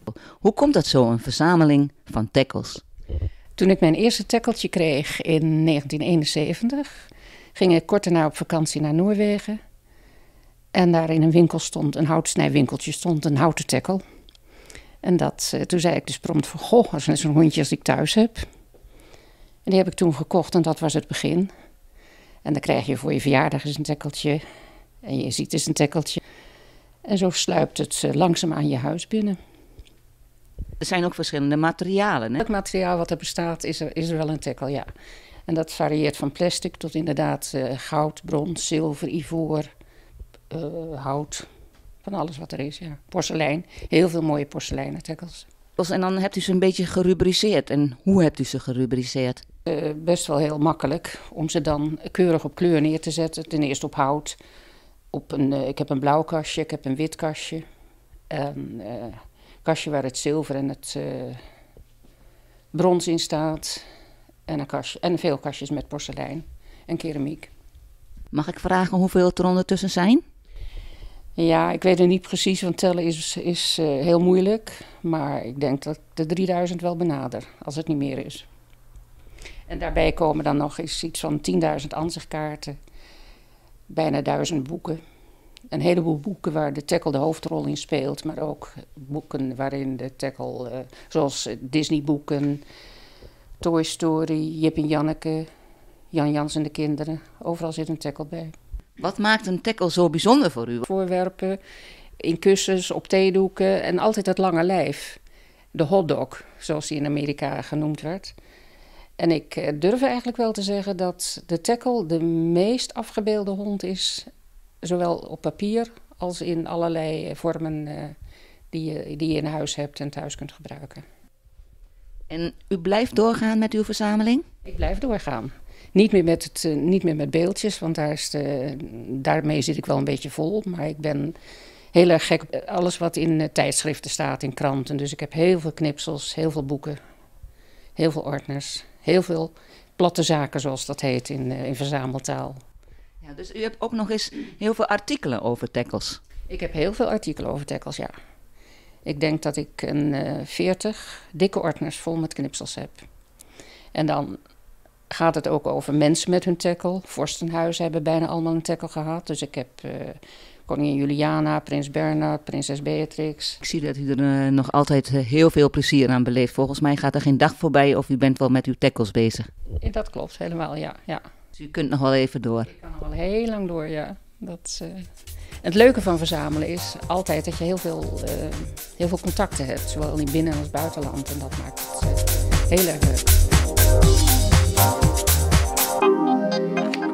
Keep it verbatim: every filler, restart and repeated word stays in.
Hoe komt dat zo, een verzameling van tackles? Toen ik mijn eerste tackeltje kreeg in negentien eenenzeventig, ging ik kort daarna op vakantie naar Noorwegen. En daar in een winkel stond, een houtsnijwinkeltje, stond een houten tackle. En dat, toen zei ik dus prompt van, goh, dat is net zo'n hondje als ik thuis heb. En die heb ik toen gekocht en dat was het begin. En dan krijg je voor je verjaardag eens een tackeltje. En je ziet eens een tackeltje. En zo sluipt het langzaam aan je huis binnen. Er zijn ook verschillende materialen, hè? Het materiaal wat er bestaat is er, is er wel een tackle, ja. En dat varieert van plastic tot inderdaad uh, goud, brons, zilver, ivoor, uh, hout. Van alles wat er is, ja. Porselein. Heel veel mooie porseleinen tackles. En dan hebt u ze een beetje gerubriceerd. En hoe hebt u ze gerubriceerd? Uh, best wel heel makkelijk om ze dan keurig op kleur neer te zetten. Ten eerste op hout. Op een, uh, ik heb een blauw kastje, ik heb een wit kastje. Een uh, kastje waar het zilver en het uh, brons in staat. En, een kastje, en veel kastjes met porselein en keramiek. Mag ik vragen hoeveel er ondertussen zijn? Ja, ik weet het niet precies, want tellen is, is uh, heel moeilijk. Maar ik denk dat ik de drieduizend wel benader, als het niet meer is. En daarbij komen dan nog eens iets van tienduizend ansichtkaarten. Bijna duizend boeken. Een heleboel boeken waar de tackle de hoofdrol in speelt. Maar ook boeken waarin de tackle, uh, zoals Disney boeken, Toy Story, Jip en Janneke, Jan Jans en de kinderen. Overal zit een tackle bij. Wat maakt een tackle zo bijzonder voor u? Voorwerpen, in kussens, op theedoeken en altijd het lange lijf. De hotdog, zoals die in Amerika genoemd werd. En ik durf eigenlijk wel te zeggen dat de tackle de meest afgebeelde hond is, zowel op papier als in allerlei vormen uh, die, je, die je in huis hebt en thuis kunt gebruiken. En u blijft doorgaan met uw verzameling? Ik blijf doorgaan. Niet meer met, het, uh, niet meer met beeldjes, want daar is de, daarmee zit ik wel een beetje vol. Maar ik ben heel erg gek op alles wat in uh, tijdschriften staat, in kranten. Dus ik heb heel veel knipsels, heel veel boeken, heel veel ordners, heel veel platte zaken, zoals dat heet in, uh, in verzameltaal. Ja, dus u hebt ook nog eens heel veel artikelen over tackles? Ik heb heel veel artikelen over tackles, ja. Ik denk dat ik een uh, veertig dikke ordners vol met knipsels heb. En dan gaat het ook over mensen met hun tackle. Vorstenhuizen hebben bijna allemaal een tackle gehad. Dus ik heb uh, koningin Juliana, prins Bernhard, prinses Beatrix. Ik zie dat u er uh, nog altijd uh, heel veel plezier aan beleeft. Volgens mij gaat er geen dag voorbij of u bent wel met uw tackles bezig. Ja, dat klopt helemaal, ja, ja. Dus u kunt nog wel even door. Ik kan nog wel heel lang door, ja. Dat, uh... Het leuke van verzamelen is altijd dat je heel veel, uh, heel veel contacten hebt. Zowel in binnen- als buitenland. En dat maakt het uh, heel erg leuk.